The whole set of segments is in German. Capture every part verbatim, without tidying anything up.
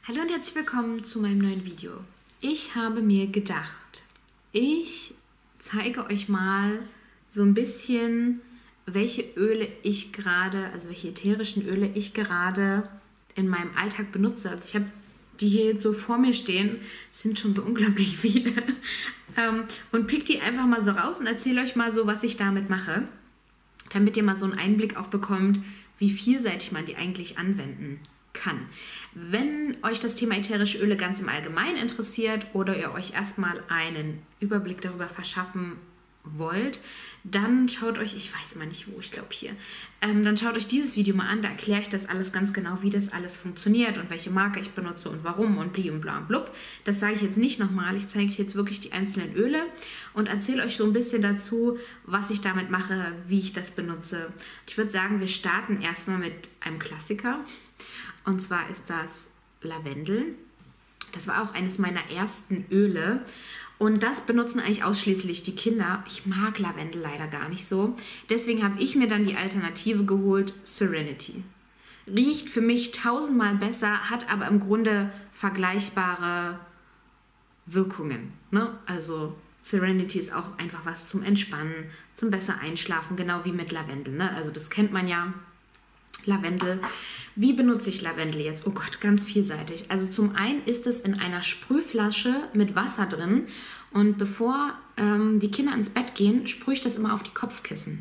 Hallo und herzlich willkommen zu meinem neuen Video. Ich habe mir gedacht, ich zeige euch mal so ein bisschen, welche Öle ich gerade, also welche ätherischen Öle ich gerade in meinem Alltag benutze. Also ich habe die hier jetzt so vor mir stehen, es sind schon so unglaublich viele, und pick die einfach mal so raus und erzähle euch mal so, was ich damit mache, damit ihr mal so einen Einblick auch bekommt, wie vielseitig man die eigentlich anwenden kann. Wenn euch das Thema ätherische Öle ganz im Allgemeinen interessiert oder ihr euch erstmal einen Überblick darüber verschaffen wollt, dann schaut euch, ich weiß immer nicht wo, ich glaube hier, ähm, dann schaut euch dieses Video mal an, da erkläre ich das alles ganz genau, wie das alles funktioniert und welche Marke ich benutze und warum und bli und bla und blub. Das sage ich jetzt nicht nochmal, ich zeige euch jetzt wirklich die einzelnen Öle und erzähle euch so ein bisschen dazu, was ich damit mache, wie ich das benutze. Ich würde sagen, wir starten erstmal mit einem Klassiker. Und zwar ist das Lavendel. Das war auch eines meiner ersten Öle. Und das benutzen eigentlich ausschließlich die Kinder. Ich mag Lavendel leider gar nicht so. Deswegen habe ich mir dann die Alternative geholt, Serenity. Riecht für mich tausendmal besser, hat aber im Grunde vergleichbare Wirkungen. Ne? Also Serenity ist auch einfach was zum Entspannen, zum besser Einschlafen, genau wie mit Lavendel. Ne? Also das kennt man ja. Lavendel. Wie benutze ich Lavendel jetzt? Oh Gott, ganz vielseitig. Also zum einen ist es in einer Sprühflasche mit Wasser drin und bevor ähm, die Kinder ins Bett gehen, sprühe ich das immer auf die Kopfkissen.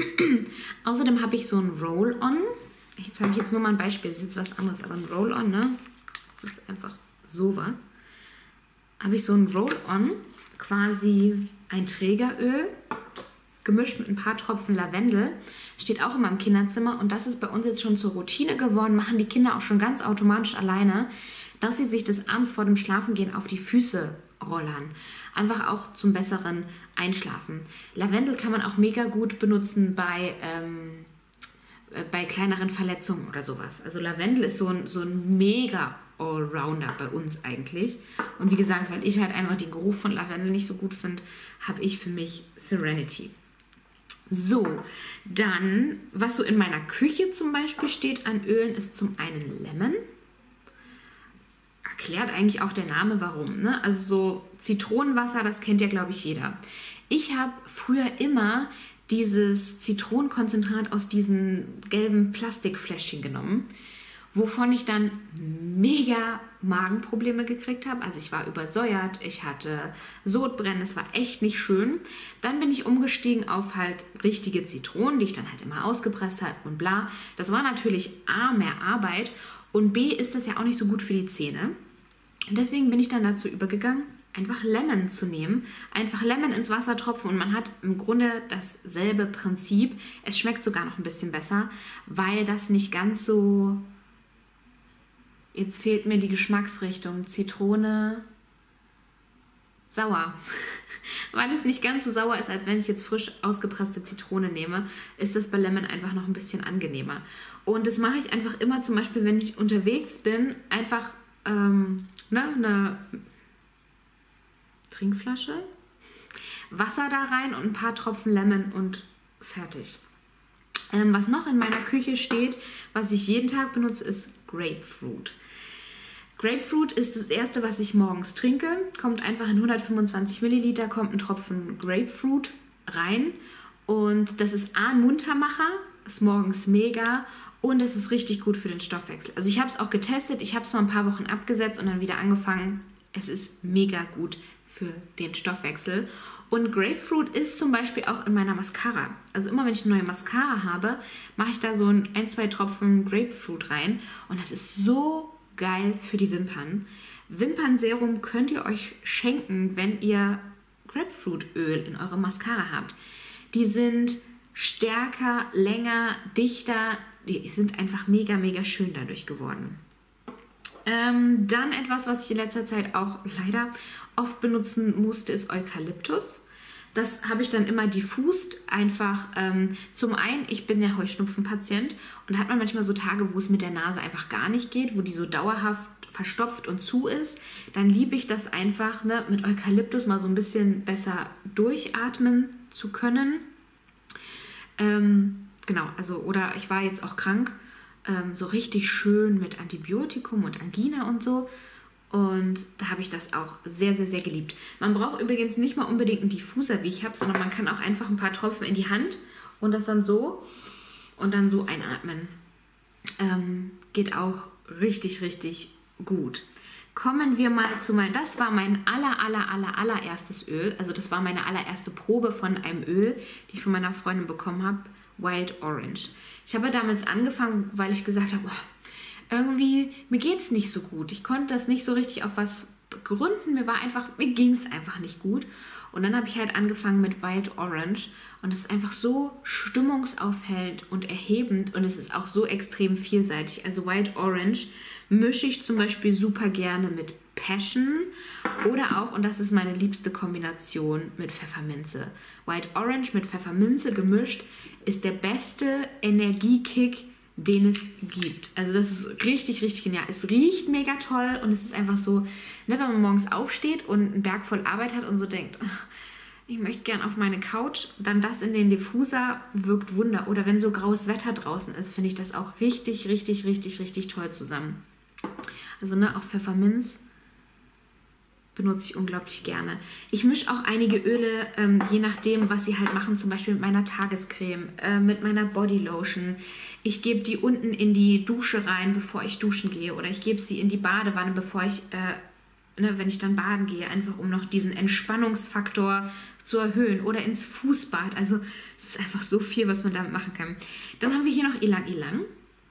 Außerdem habe ich so ein Roll-On. Ich zeige euch jetzt nur mal ein Beispiel, das ist jetzt was anderes, aber ein Roll-On, ne? Das ist jetzt einfach sowas. Habe ich so ein Roll-On, quasi ein Trägeröl, gemischt mit ein paar Tropfen Lavendel, steht auch immer im Kinderzimmer und das ist bei uns jetzt schon zur Routine geworden, machen die Kinder auch schon ganz automatisch alleine, dass sie sich das abends vor dem Schlafengehen auf die Füße rollern. Einfach auch zum besseren Einschlafen. Lavendel kann man auch mega gut benutzen bei, ähm, bei kleineren Verletzungen oder sowas. Also Lavendel ist so ein, so ein mega Allrounder bei uns eigentlich. Und wie gesagt, weil ich halt einfach den Geruch von Lavendel nicht so gut finde, habe ich für mich Serenity. So, dann, was so in meiner Küche zum Beispiel steht an Ölen, ist zum einen Lemon. Erklärt eigentlich auch der Name, warum. Ne? Also so Zitronenwasser, das kennt ja, glaube ich, jeder. Ich habe früher immer dieses Zitronenkonzentrat aus diesen gelben Plastikfläschchen genommen, wovon ich dann mega Magenprobleme gekriegt habe. Also ich war übersäuert, ich hatte Sodbrennen, es war echt nicht schön. Dann bin ich umgestiegen auf halt richtige Zitronen, die ich dann halt immer ausgepresst habe und bla. Das war natürlich A, mehr Arbeit und B, ist das ja auch nicht so gut für die Zähne. Und deswegen bin ich dann dazu übergegangen, einfach Lemon zu nehmen. Einfach Lemon ins Wasser tropfen und man hat im Grunde dasselbe Prinzip. Es schmeckt sogar noch ein bisschen besser, weil das nicht ganz so... Jetzt fehlt mir die Geschmacksrichtung. Zitrone, sauer. Weil es nicht ganz so sauer ist, als wenn ich jetzt frisch ausgepresste Zitrone nehme, ist das bei Lemon einfach noch ein bisschen angenehmer. Und das mache ich einfach immer, zum Beispiel, wenn ich unterwegs bin, einfach ähm, ne, eine Trinkflasche, Wasser da rein und ein paar Tropfen Lemon und fertig. Ähm, was noch in meiner Küche steht, was ich jeden Tag benutze, ist Grapefruit. Grapefruit ist das erste, was ich morgens trinke. Kommt einfach in hundertfünfundzwanzig Milliliter, kommt ein Tropfen Grapefruit rein. Und das ist A, ein Muntermacher, ist morgens mega und es ist richtig gut für den Stoffwechsel. Also ich habe es auch getestet, ich habe es mal ein paar Wochen abgesetzt und dann wieder angefangen. Es ist mega gut für den Stoffwechsel. Und Grapefruit ist zum Beispiel auch in meiner Mascara. Also immer wenn ich eine neue Mascara habe, mache ich da so ein, ein, zwei Tropfen Grapefruit rein. Und das ist so geil für die Wimpern. Wimpernserum könnt ihr euch schenken, wenn ihr Grapefruitöl in eurer Mascara habt. Die sind stärker, länger, dichter. Die sind einfach mega, mega schön dadurch geworden. Ähm, dann etwas, was ich in letzter Zeit auch leider oft benutzen musste, ist Eukalyptus. Das habe ich dann immer diffust, einfach ähm, zum einen, ich bin ja Heuschnupfenpatient und hat man manchmal so Tage, wo es mit der Nase einfach gar nicht geht, wo die so dauerhaft verstopft und zu ist, dann liebe ich das einfach, ne, mit Eukalyptus mal so ein bisschen besser durchatmen zu können. Ähm, genau, also oder ich war jetzt auch krank ähm, so richtig schön mit Antibiotikum und Angina und so. Und da habe ich das auch sehr, sehr, sehr geliebt. Man braucht übrigens nicht mal unbedingt einen Diffuser, wie ich habe, sondern man kann auch einfach ein paar Tropfen in die Hand und das dann so und dann so einatmen. Ähm, geht auch richtig, richtig gut. Kommen wir mal zu meinem, das war mein aller, aller, aller, allererstes Öl. Also das war meine allererste Probe von einem Öl, die ich von meiner Freundin bekommen habe, Wild Orange. Ich habe damals angefangen, weil ich gesagt habe, oh, irgendwie, mir geht es nicht so gut. Ich konnte das nicht so richtig auf was begründen. Mir war einfach, mir ging es einfach nicht gut. Und dann habe ich halt angefangen mit Wild Orange. Und es ist einfach so stimmungsaufhellend und erhebend. Und es ist auch so extrem vielseitig. Also Wild Orange mische ich zum Beispiel super gerne mit Passion oder auch, und das ist meine liebste Kombination, mit Pfefferminze. Wild Orange mit Pfefferminze gemischt ist der beste Energiekick, den es gibt. Also das ist richtig, richtig genial. Es riecht mega toll und es ist einfach so, ne, wenn man morgens aufsteht und einen Berg voll Arbeit hat und so denkt, ich möchte gern auf meine Couch, dann das in den Diffuser wirkt Wunder. Oder wenn so graues Wetter draußen ist, finde ich das auch richtig, richtig, richtig, richtig toll zusammen. Also ne, auch Pfefferminz benutze ich unglaublich gerne. Ich mische auch einige Öle, ähm, je nachdem, was sie halt machen, zum Beispiel mit meiner Tagescreme, äh, mit meiner Bodylotion. Ich gebe die unten in die Dusche rein, bevor ich duschen gehe. Oder ich gebe sie in die Badewanne, bevor ich, äh, ne, wenn ich dann baden gehe, einfach um noch diesen Entspannungsfaktor zu erhöhen. Oder ins Fußbad. Also es ist einfach so viel, was man damit machen kann. Dann haben wir hier noch Ylang Ylang.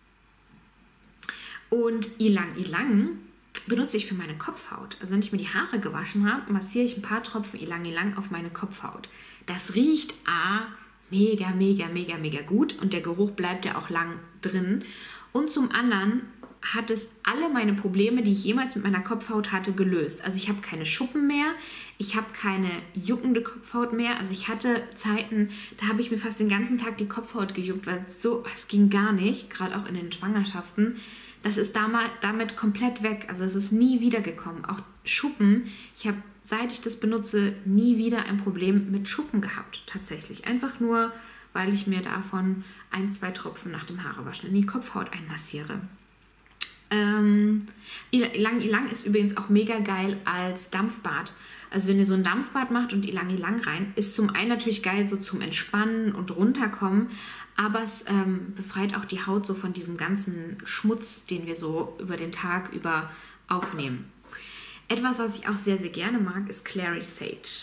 Und Ylang Ylang benutze ich für meine Kopfhaut. Also wenn ich mir die Haare gewaschen habe, massiere ich ein paar Tropfen Ylang Ylang auf meine Kopfhaut. Das riecht A, mega, mega, mega, mega gut und der Geruch bleibt ja auch lang drin. Und zum anderen hat es alle meine Probleme, die ich jemals mit meiner Kopfhaut hatte, gelöst. Also ich habe keine Schuppen mehr, ich habe keine juckende Kopfhaut mehr. Also ich hatte Zeiten, da habe ich mir fast den ganzen Tag die Kopfhaut gejuckt, weil so, es ging gar nicht, gerade auch in den Schwangerschaften. Das ist damit komplett weg. Also es ist nie wiedergekommen. Auch Schuppen. Ich habe, seit ich das benutze, nie wieder ein Problem mit Schuppen gehabt. Tatsächlich. Einfach nur, weil ich mir davon ein, zwei Tropfen nach dem Haarewaschen in die Kopfhaut einmassiere. Ähm, Ylang Ylang ist übrigens auch mega geil als Dampfbad. Also wenn ihr so ein Dampfbad macht und Ylang Ylang rein, ist zum einen natürlich geil so zum Entspannen und runterkommen, aber es ähm, befreit auch die Haut so von diesem ganzen Schmutz, den wir so über den Tag über aufnehmen. Etwas, was ich auch sehr, sehr gerne mag, ist Clary Sage.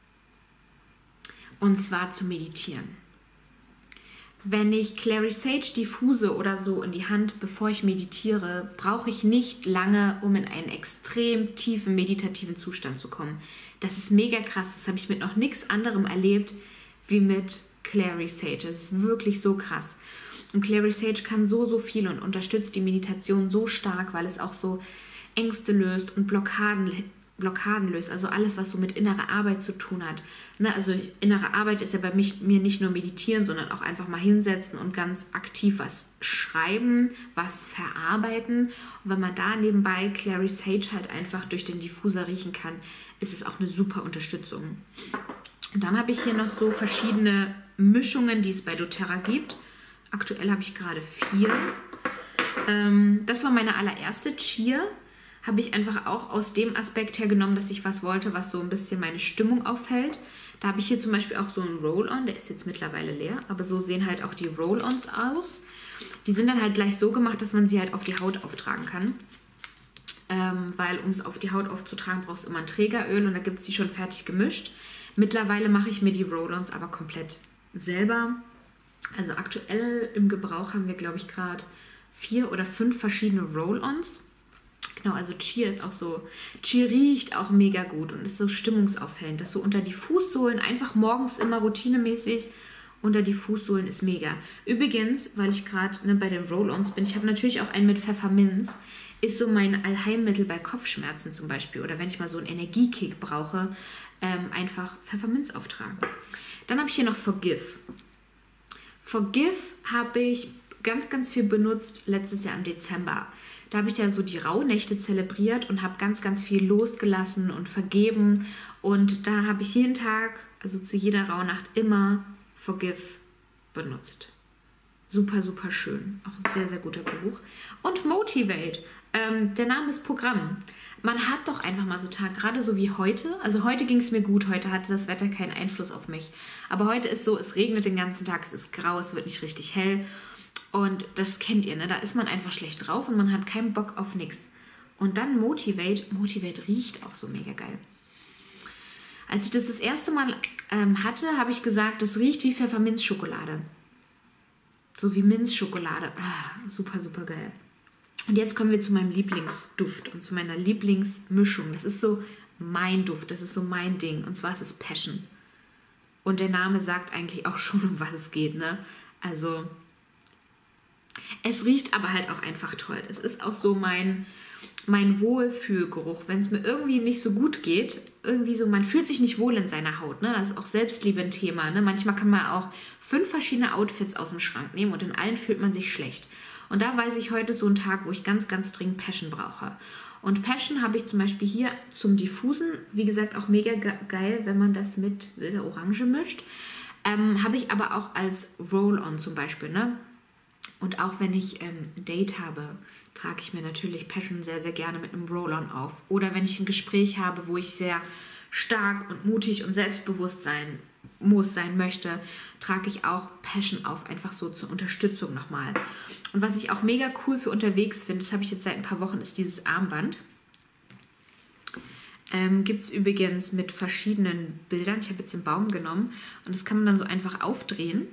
Und zwar zu meditieren. Wenn ich Clary Sage diffuse oder so in die Hand, bevor ich meditiere, brauche ich nicht lange, um in einen extrem tiefen meditativen Zustand zu kommen. Das ist mega krass. Das habe ich mit noch nichts anderem erlebt wie mit Clary Sage. Das ist wirklich so krass. Und Clary Sage kann so, so viel und unterstützt die Meditation so stark, weil es auch so Ängste löst und Blockaden Blockaden löst, also alles, was so mit innerer Arbeit zu tun hat. Ne, also innere Arbeit ist ja bei mich, mir nicht nur meditieren, sondern auch einfach mal hinsetzen und ganz aktiv was schreiben, was verarbeiten. Und wenn man da nebenbei Clary Sage halt einfach durch den Diffuser riechen kann, ist es auch eine super Unterstützung. Und dann habe ich hier noch so verschiedene Mischungen, die es bei doTERRA gibt. Aktuell habe ich gerade vier. Ähm, das war meine allererste Chia. Habe ich einfach auch aus dem Aspekt hergenommen, dass ich was wollte, was so ein bisschen meine Stimmung auffällt. Da habe ich hier zum Beispiel auch so einen Roll-On, der ist jetzt mittlerweile leer, aber so sehen halt auch die Roll-Ons aus. Die sind dann halt gleich so gemacht, dass man sie halt auf die Haut auftragen kann. Ähm, weil um es auf die Haut aufzutragen, brauchst du immer ein Trägeröl und da gibt es die schon fertig gemischt. Mittlerweile mache ich mir die Roll-Ons aber komplett selber. Also aktuell im Gebrauch haben wir, glaube ich, gerade vier oder fünf verschiedene Roll-Ons. Genau, also Chia ist auch so, Chia riecht auch mega gut und ist so stimmungsaufhellend. Das so unter die Fußsohlen, einfach morgens immer routinemäßig unter die Fußsohlen ist mega. Übrigens, weil ich gerade ne, bei den Roll-Ons bin, ich habe natürlich auch einen mit Pfefferminz, ist so mein Allheilmittel bei Kopfschmerzen zum Beispiel oder wenn ich mal so einen Energiekick brauche, ähm, einfach Pfefferminz auftragen. Dann habe ich hier noch Forgive. Forgive habe ich ganz, ganz viel benutzt letztes Jahr im Dezember. Da habe ich ja so die Rauhnächte zelebriert und habe ganz, ganz viel losgelassen und vergeben. Und da habe ich jeden Tag, also zu jeder Rauhnacht, immer Forgive benutzt. super, super schön. Auch ein sehr, sehr guter Geruch. Und Motivate. Ähm, der Name ist Programm. Man hat doch einfach mal so Tage, gerade so wie heute. Also heute ging es mir gut, heute hatte das Wetter keinen Einfluss auf mich. Aber heute ist so, es regnet den ganzen Tag, es ist grau, es wird nicht richtig hell. Und das kennt ihr, ne? Da ist man einfach schlecht drauf und man hat keinen Bock auf nichts. Und dann Motivate. Motivate riecht auch so mega geil. Als ich das das erste Mal ähm, hatte, habe ich gesagt, das riecht wie Pfefferminzschokolade. So wie Minzschokolade. Ah, super, super geil. Und jetzt kommen wir zu meinem Lieblingsduft und zu meiner Lieblingsmischung. Das ist so mein Duft, das ist so mein Ding. Und zwar ist es Passion. Und der Name sagt eigentlich auch schon, um was es geht, ne? Also, es riecht aber halt auch einfach toll. Es ist auch so mein, mein Wohlfühlgeruch. Wenn es mir irgendwie nicht so gut geht, irgendwie so, man fühlt sich nicht wohl in seiner Haut, ne? Das ist auch Selbstliebe ein Thema, ne? Manchmal kann man auch fünf verschiedene Outfits aus dem Schrank nehmen und in allen fühlt man sich schlecht. Und da weiß ich, heute ist so ein Tag, wo ich ganz, ganz dringend Passion brauche. Und Passion habe ich zum Beispiel hier zum Diffusen, wie gesagt, auch mega ge geil, wenn man das mit wilder Orange mischt. Ähm, habe ich aber auch als Roll-On zum Beispiel, ne? Und auch wenn ich ähm, ein Date habe, trage ich mir natürlich Passion sehr, sehr gerne mit einem Roll-On auf. Oder wenn ich ein Gespräch habe, wo ich sehr stark und mutig und selbstbewusst sein muss, sein möchte, trage ich auch Passion auf, einfach so zur Unterstützung nochmal. Und was ich auch mega cool für unterwegs finde, das habe ich jetzt seit ein paar Wochen, ist dieses Armband. Ähm, gibt es übrigens mit verschiedenen Bildern. Ich habe jetzt den Baum genommen und das kann man dann so einfach aufdrehen.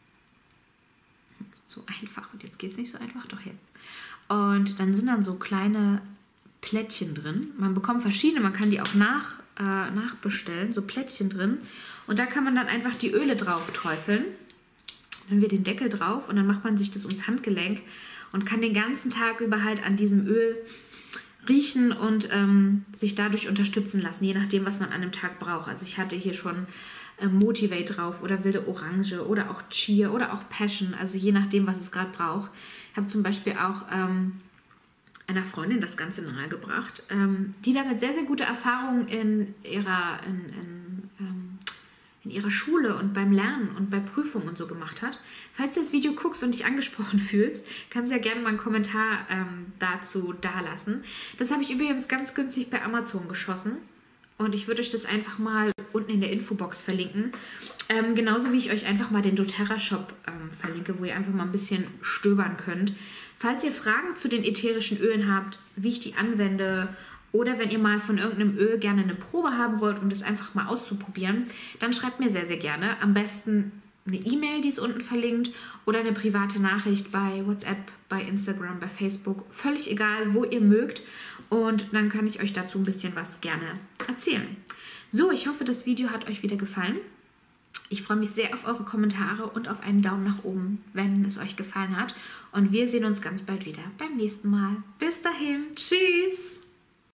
So einfach. Und jetzt geht es nicht so einfach, doch jetzt. Und dann sind dann so kleine Plättchen drin. Man bekommt verschiedene, man kann die auch nach, äh, nachbestellen, so Plättchen drin. Und da kann man dann einfach die Öle drauf träufeln. Dann wird den Deckel drauf und dann macht man sich das ums Handgelenk und kann den ganzen Tag über halt an diesem Öl riechen und ähm, sich dadurch unterstützen lassen, je nachdem, was man an dem Tag braucht. Also ich hatte hier schon äh, Motivate drauf oder wilde Orange oder auch Cheer oder auch Passion, also je nachdem, was es gerade braucht. Ich habe zum Beispiel auch ähm, einer Freundin das Ganze nahegebracht, ähm, die damit sehr, sehr gute Erfahrungen in ihrer, in, in, ähm, in ihrer Schule und beim Lernen und bei Prüfungen und so gemacht hat. Falls du das Video guckst und dich angesprochen fühlst, kannst du ja gerne mal einen Kommentar ähm, dazu dalassen. Das habe ich übrigens ganz günstig bei Amazon geschossen und ich würde euch das einfach mal unten in der Infobox verlinken. Ähm, genauso wie ich euch einfach mal den doTERRA Shop ähm, verlinke, wo ihr einfach mal ein bisschen stöbern könnt. Falls ihr Fragen zu den ätherischen Ölen habt, wie ich die anwende, oder wenn ihr mal von irgendeinem Öl gerne eine Probe haben wollt, um das einfach mal auszuprobieren, dann schreibt mir sehr, sehr gerne. Am besten eine E-Mail, die ist unten verlinkt, oder eine private Nachricht bei WhatsApp, bei Instagram, bei Facebook. Völlig egal, wo ihr mögt. Und dann kann ich euch dazu ein bisschen was gerne erzählen. So, ich hoffe, das Video hat euch wieder gefallen. Ich freue mich sehr auf eure Kommentare und auf einen Daumen nach oben, wenn es euch gefallen hat. Und wir sehen uns ganz bald wieder beim nächsten Mal. Bis dahin, tschüss!